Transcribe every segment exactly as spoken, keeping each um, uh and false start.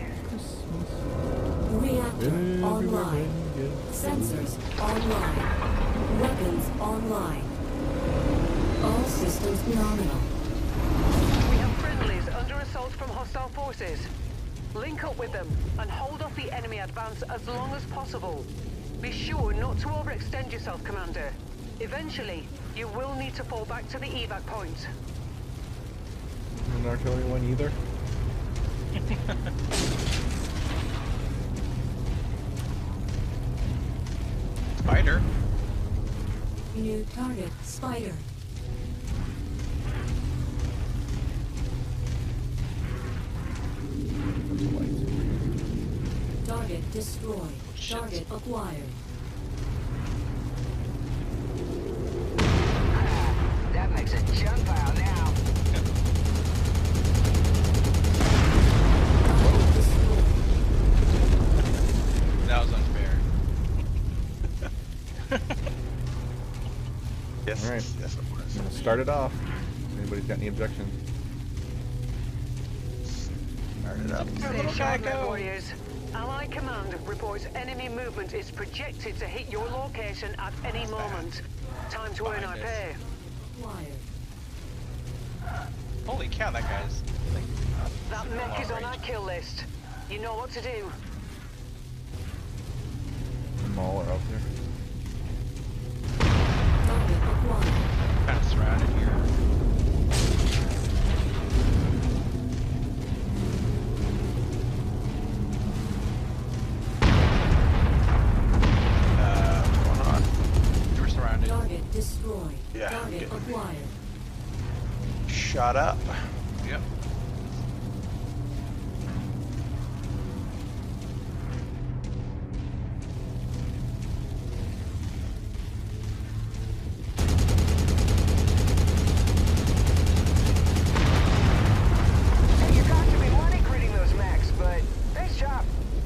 Reactor online. Sensors online. Weapons online. All systems nominal. We have friendlies under assault from hostile forces. Link up with them and hold off the enemy advance as long as possible. Be sure not to overextend yourself, Commander. Eventually, you will need to fall back to the evac point. An artillery one either? Spider. New target, Spider. Target destroyed. Shit. Target acquired. That makes a junk pile now. Target destroyed. That was unfair. Yes, All right. yes, it was. I'm gonna start it off. Anybody's got any objections? Start it up. Say sharp, my warriors. Allied command reports enemy movement is projected to hit your location at any moment. Time to earn our Behind us. pay. Acquired. Holy cow, that guy's like. That super mech long is on our range. kill list. You know what to do. Maul are out there. Target acquired. Kind of surrounded here. Uh, what's going on? You were surrounded. Target destroyed. Yeah, I'm Target getting- acquired. Shut up. Yep. Hey, you got to be money critting those mechs, but nice job.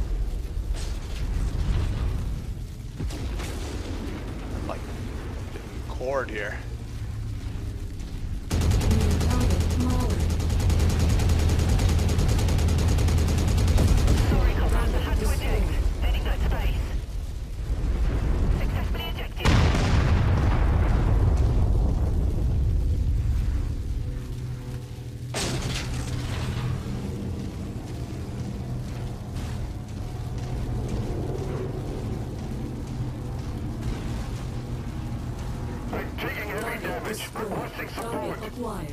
I'm like getting cord here. New target, Mauler. Sorry, Commander, had to eject. Heading that space. Successfully ejected. Target destroyed. Target acquired.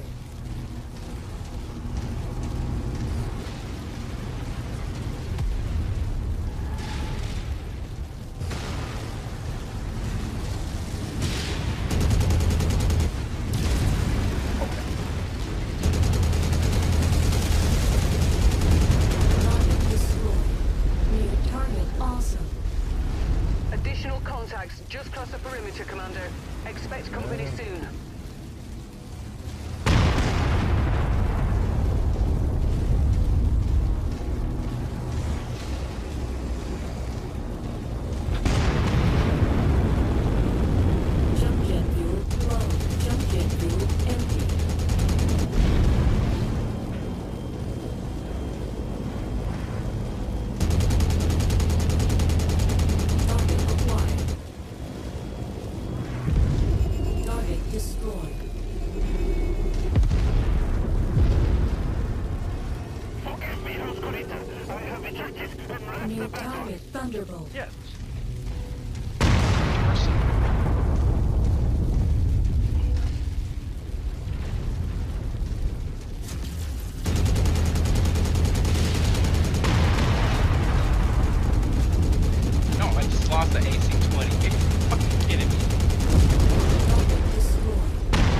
Target destroyed. New target awesome. Additional contacts just cross the perimeter, Commander. Expect company soon. Jump jet fuel low. Jump jet fuel empty. Target acquired. Target destroyed. New target Thunderbolt. Yes. No, I just lost the A C twenty. Are you fucking kidding me? Target destroyed.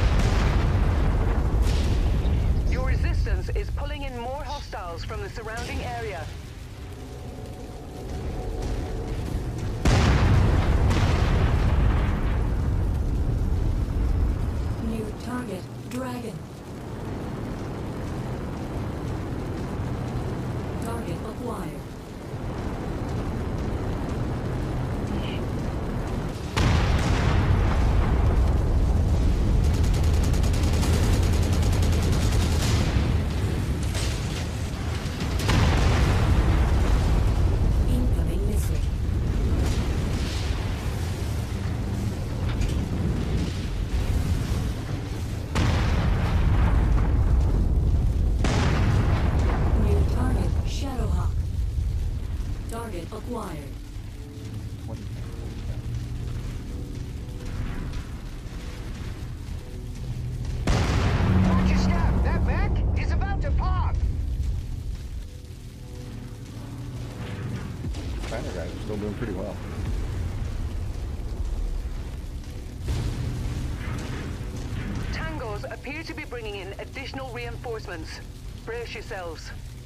Your resistance is pulling in more hostiles from the surrounding area. Target acquired. twenty. Watch your step. That mech is about to pop. China guys are still doing pretty well. Tangos appear to be bringing in additional reinforcements. Brace yourselves.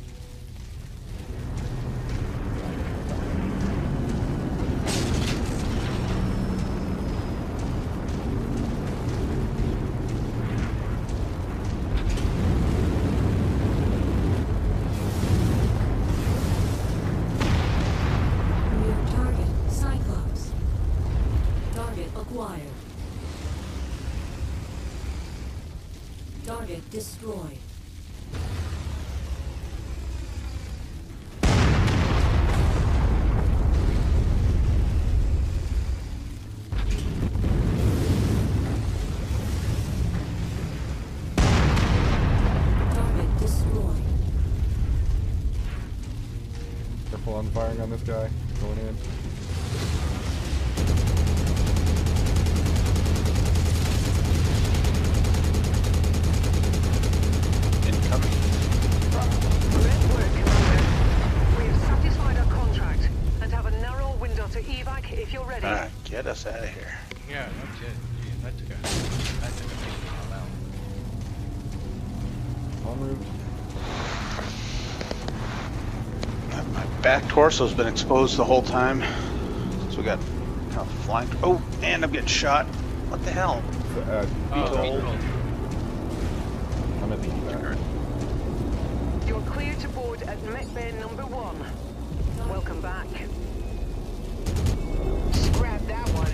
New target, Cyclops. Target acquired. Target destroyed. Target destroyed. Careful on firing on this guy. Going in. Incoming. Great work, Commander. We have satisfied our contract and have a narrow window to evac if you're ready. Ah, get us out of here. Yeah, no shit. Jeez, that took a that took a big while out. En route. Uh, My back torso's been exposed the whole time. So we got kind of flanked. Oh, and I'm getting shot. What the hell? So, uh, Oh, Beetle, Beetle. I'm at the evac. You're clear to board at Mech Bay number one. Welcome back. Scrap that one.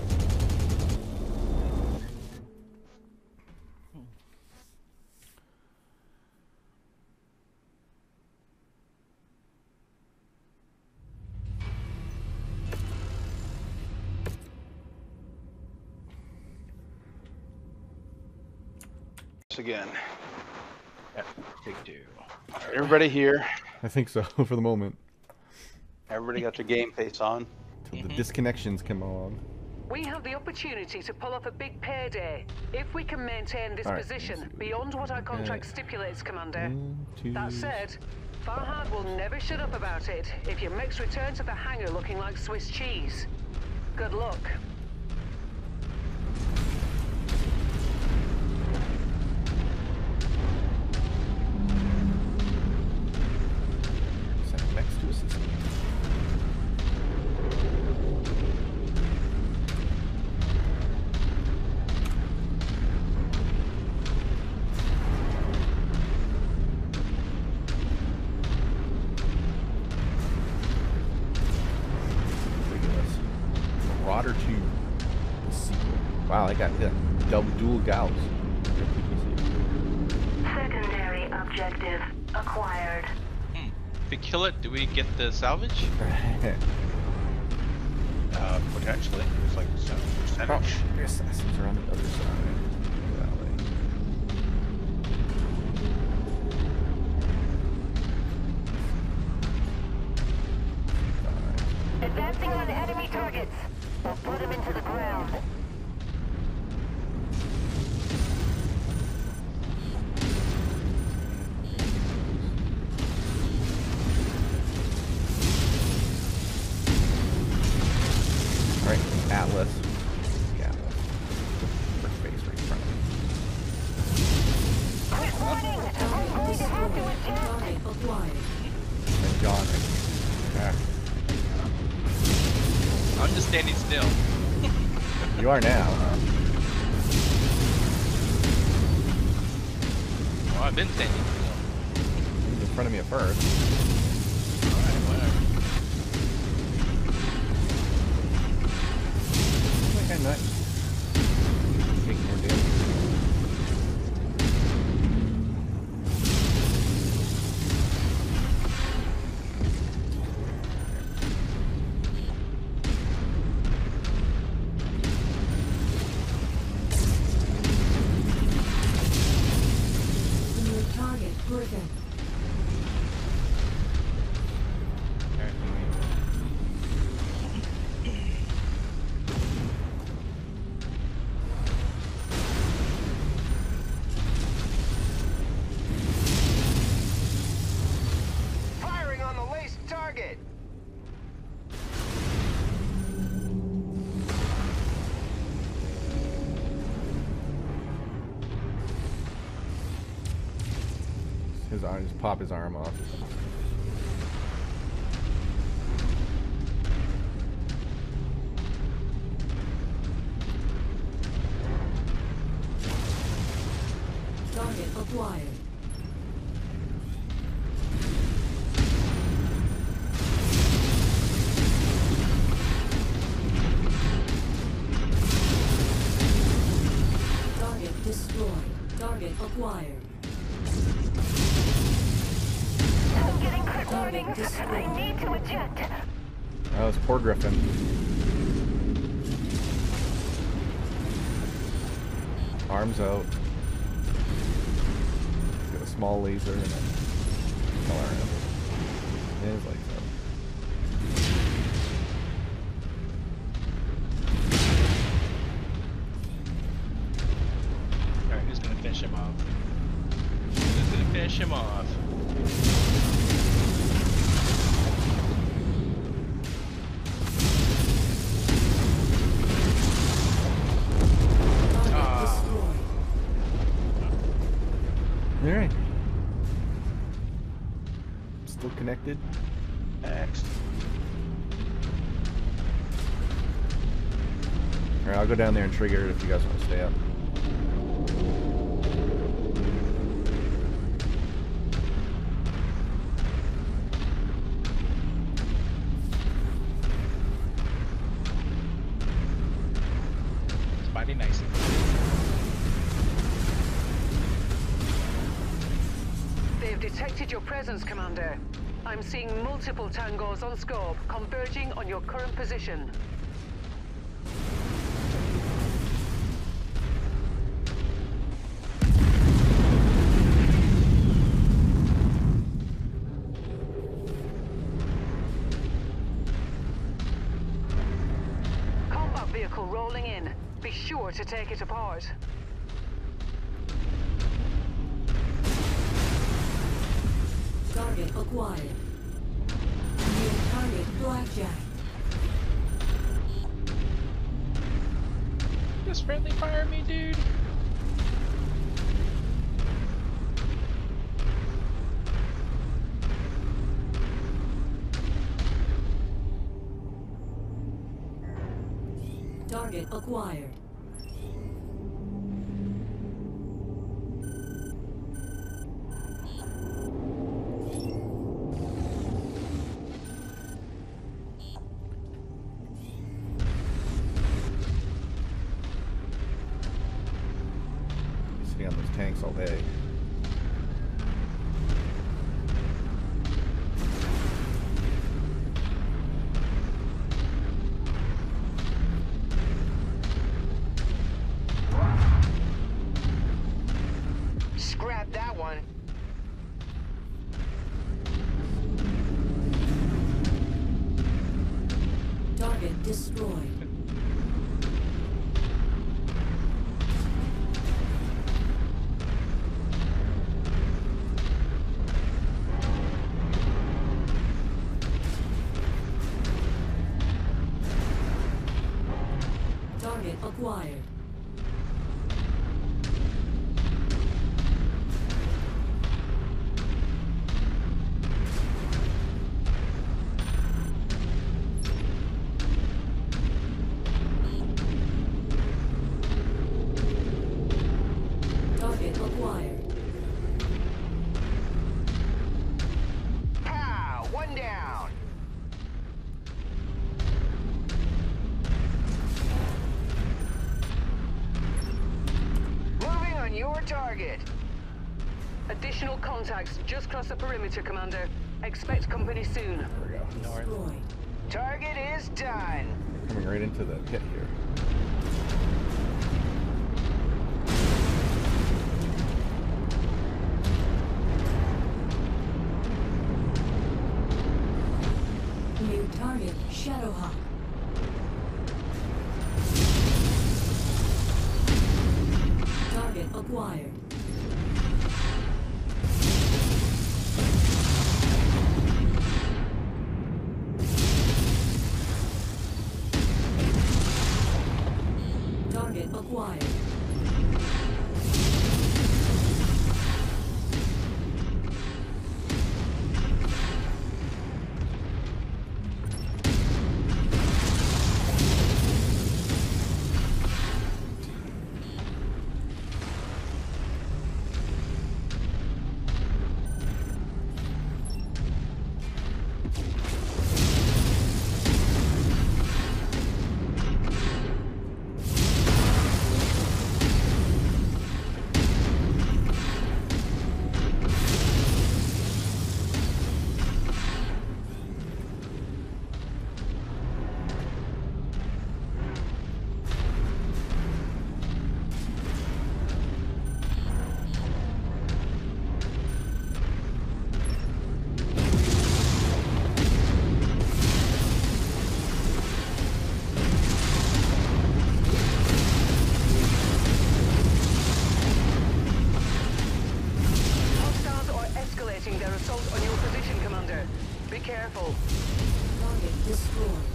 Again. Yeah, big two. Everybody here. I think so for the moment. Everybody got their game face on. Till the disconnections come on. We have the opportunity to pull off a big payday if we can maintain this All right, position let's see. beyond what our contract Okay. stipulates, Commander. One, two, That said, Farhad will never shut up about it if your mechs return to the hangar looking like Swiss cheese. Good luck. Send next to assist me. Look at this. Marauder two. The sequel. Wow, I got yeah, double dual gals. Secondary objective acquired. Hmm. If we kill it, do we get the salvage? Uh, potentially. It's like some Oh, percentage. the assassins are on the other side. of the valley. Advancing on enemy targets. We'll put them into the ground. Alright, Atlas. Yeah. First base right in front of me. Quit running! I'm going to have to attempt. Target acquired. And John. Yeah. I'm just standing still. You are now. Well, I've been standing still. He was in front of me at first. Alright, whatever. Like I'm not taking more damage. New target, Griffin. arm, just pop his arm off. Target acquired. Target destroyed. Target acquired. I'm getting quick Target warnings. destroyed. I need to eject. Oh, it's poor Griffin. Arms out. He's got a small laser and a color in it. His legs out. Alright, who's gonna finish him off? Who's gonna finish him off? Target Ah. destroyed. Alright. Still connected. Next. Alright, I'll go down there and trigger it if you guys want to stay up. It's mighty nice. They've detected your presence, Commander. I'm seeing multiple tangos on scope, converging on your current position. Combat vehicle rolling in. Be sure to take it apart. Target acquired. New target Blackjack. Just friendly fire me, dude. Target acquired. Sitting on those tanks all day. Scrap that one. Target destroyed. Target acquired. Target acquired. Pow! One down. Moving on your target. Additional contacts just crossed the perimeter, Commander. Expect company soon. There we go. Destroyed. Target is done. Coming right into the pit here. New target Shadowhawk. Target acquired. Target acquired. Target destroyed.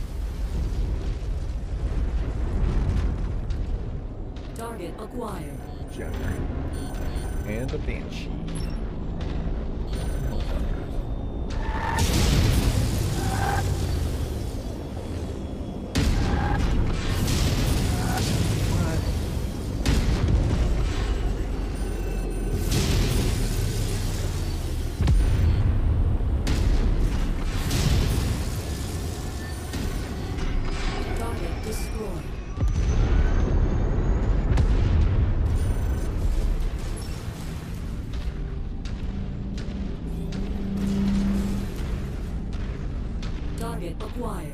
Target acquired. Generate. And a Banshee. Target destroyed. Target acquired.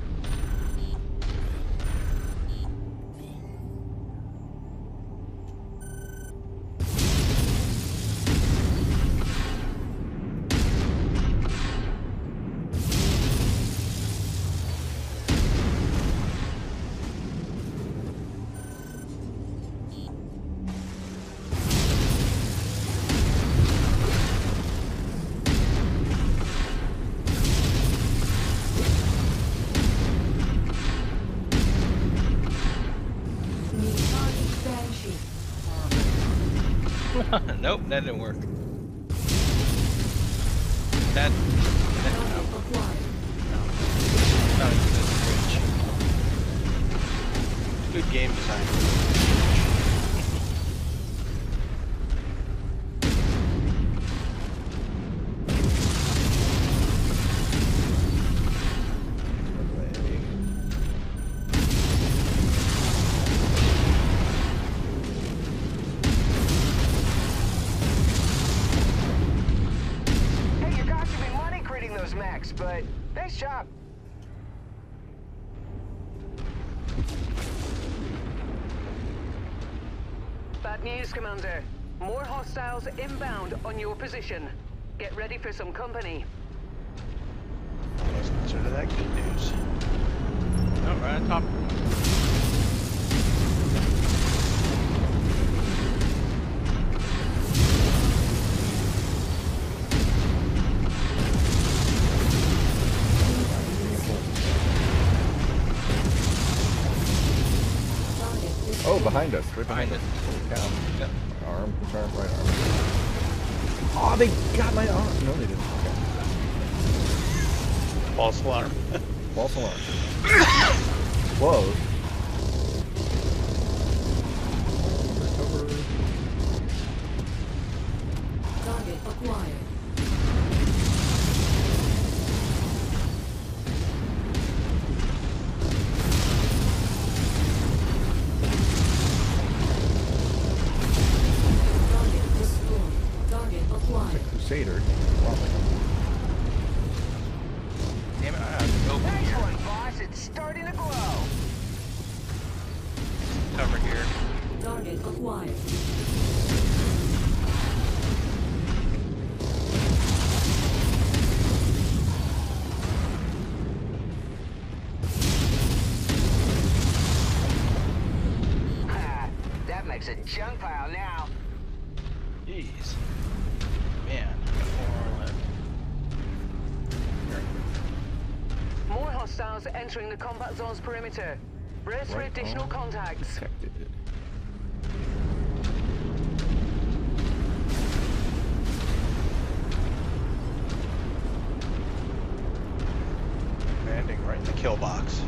New target Banshee. Nope, that didn't work. That. that Target no, acquired. not even this bridge. Good game design. Hey, you're costing me money critting those mechs, but nice job. Bad news, Commander. More hostiles inbound on your position. Get ready for some company. Let's consider that good news. Oh, right on top. Target destroyed. Oh, behind us. Right behind, Behind us. Holy cow. Yep. Arm, which arm, right arm. Oh, they got my arm. No, they didn't. Okay. False alarm. False alarm. Close. Recover. Target acquired. Target destroyed. Target acquired. Crusader. Wow. Damn it, I have to go from Nice here. one, boss. It's starting to glow. Cover here. Target acquired. Ha, that makes a junk pile now. Jeez. Man, got more left. Here. More hostiles entering the combat zone's perimeter. Brace for Right additional on. contacts. Detected. Landing right in the kill box.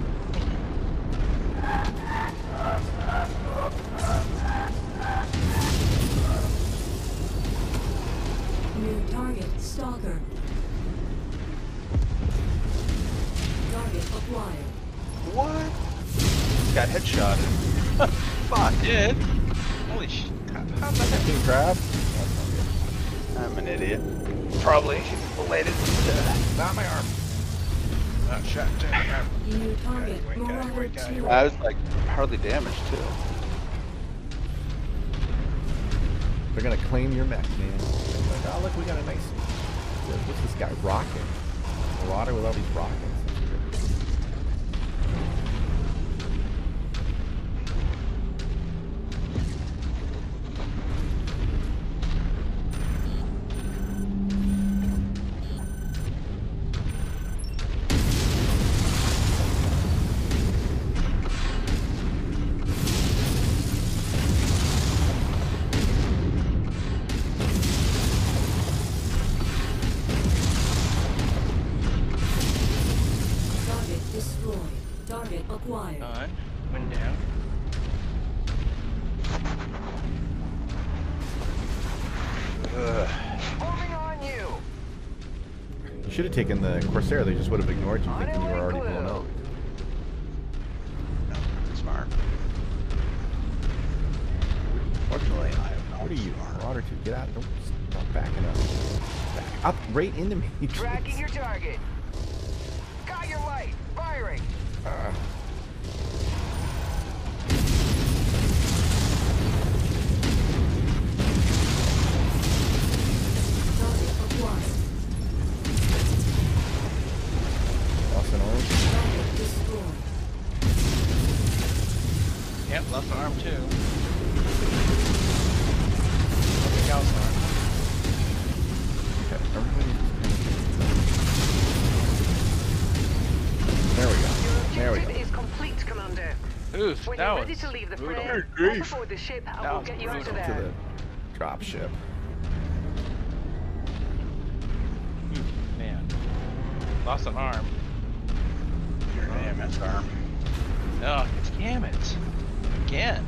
New target Stalker. Target acquired. What? Got headshotted. Fuck. Did? Holy sh! How, how'd that happen? King Crab. I'm an idiot. Probably related to... Not my arm. Not shot down. New target Wait, guys, Marauder wait, guys, two. I was like hardly damaged too. They're gonna claim your mech, man. Like, oh look, we got a nice. What's this guy? Rocket. Marauder with all these rockets. acquired. On. One down. Ugh. Moving on you. You should have taken the Corsair. They just would have ignored you, thinking you were already blown up. No, smart. Fortunately, I have no What are you, smart. Marauder two? Get out! Don't stop backing up. Back up right into me. Tracking your target. Got your light. Firing. Uh, Target acquired. lost an orange. Target destroyed. Yep, left arm too. Nothing else on. Okay, everybody. There we go. There we Objective go. is complete, Commander. Oof, When that you're was ready to leave the brutal. fray, grief. hop aboard the ship and That we'll was get you out of brutal. To there. the drop ship. Hmm, man. Lost an arm. Your A M S arm. Oh, damn it. Again.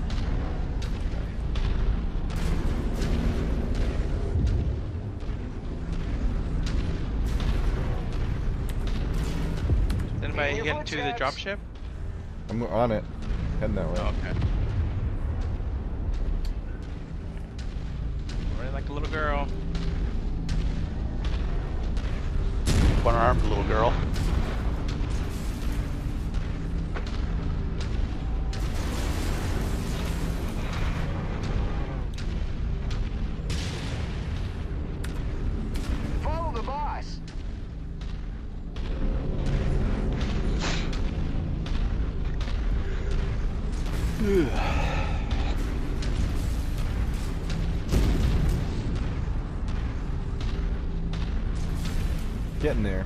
Is anybody In your getting to the footsteps. dropship? I'm on it. Heading that way. Oh, okay. Running like a little girl. One armed little girl. Follow the boss. Getting there.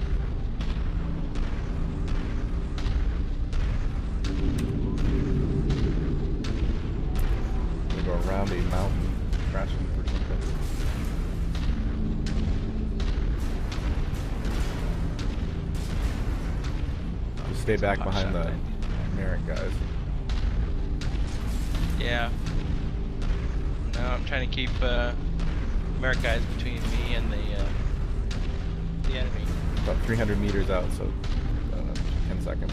We go around a mountain, crashing for something. Just stay back Hot behind the shot, Merrick guys. Yeah. No, I'm trying to keep uh, Merrick guys between me and the uh, the enemy. About three hundred meters out, so I don't know, ten seconds.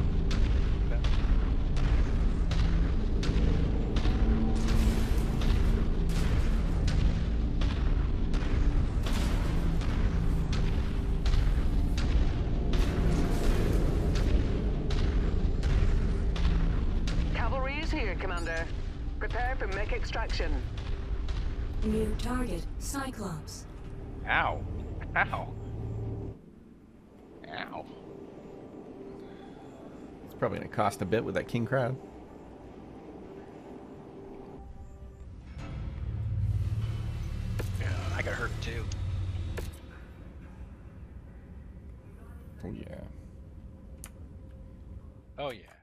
Cavalry is here, Commander. Prepare for mech extraction. New target, Cyclops. Ow. Ow. Ow. It's probably gonna cost a bit with that king crab. Yeah, I got hurt too. Oh yeah. Oh yeah.